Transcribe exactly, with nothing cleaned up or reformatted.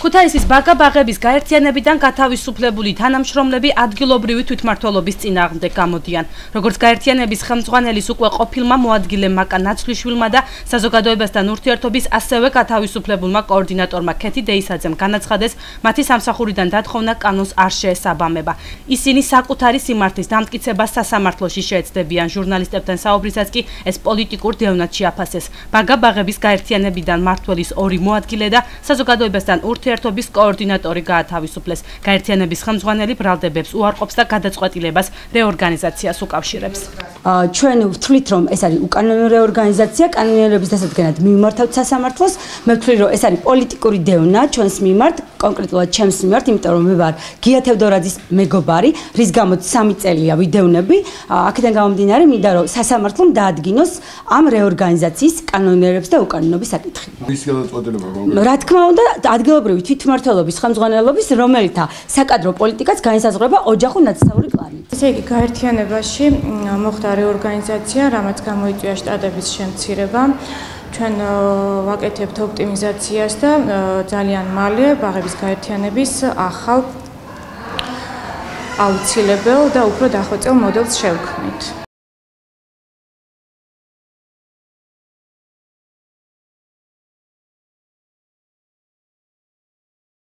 ქუთაისის ბაგა-ბაღების გაერთიანებიდან გათავისუფლებული თანამშრომლები ადგილობრივი თვითმმართველობის წინააღმდეგ გამოდიან. Როგორც გაერთიანების ხელმძღვანელის უკვე ყოფილმა მოადგილე მაკა ნაცვლიშვილმა და საზოგადოებასთან ურთიერთობის ასევე გათავისუფლებულმა კოორდინატორმა ქეთი დეისაძემ განაცხადეს, მათი სამსახურიდან დათხოვნა კანონს არ შეესაბამება. ისინი საკუთარი სიმართლის დამტკიცებას სასამართლოში შეეცდებიან. ჟურნალისტებთან საუბრისას კი ეს პოლიტიკურ დევნად შეაფასეს. ბაგა-ბაღების გაერთიანებიდან მმართველის ორი მოადგილე და საზოგადოებასთან ურთიერთობის კოორდინატორი გაათავისუფლეს. გაერთიანების ხელმძღვანელი ბრალდებებს უარყოფს და გადაწყვეტილებას რეორგანიზაციას უკავშირებს. ჩვენ ვთვლით, რომ ეს არის უკანონო რეორგანიზაცია, კანონიერების დასადგენად მიმართავთ სასამართლოს. მე ვთვლი, რომ ეს არის პოლიტიკური დევნა ჩვენს მიმართ, კონკრეტულად ჩემს მიმართ, იმიტომ რომ მე ვარ გია თევდორაძის მეგობარი, რის გამოც სამი წელია ვიდევნები. აქედან გამომდინარე, მინდა რომ სასამართლომ დაადგინოს ამ რეორგანიზაციის კანონიერებს და უკანონობის საკითხი. რის გადაწყვეტილება კონკრეტულად? რა თქმა უნდა, ადგილობრივი თვითმმართველობის ხელმძღვანელობის, რომელთა საკადრო პოლიტიკაც განისაზღვრება ოჯახურ ნათესაური პლანით. ესე იგი, გაერთიანებაში მოხდა რეორგანიზაცია, რამაც გამოიწვია შტატების შემცირება. ჩვენ ვაკეთებთ ოპტიმიზაციას და ძალიან მალე ბაღების გაერთიანების ახალ აუცილებელ და უფრო დახვეწილ მოდელს შევქმნით.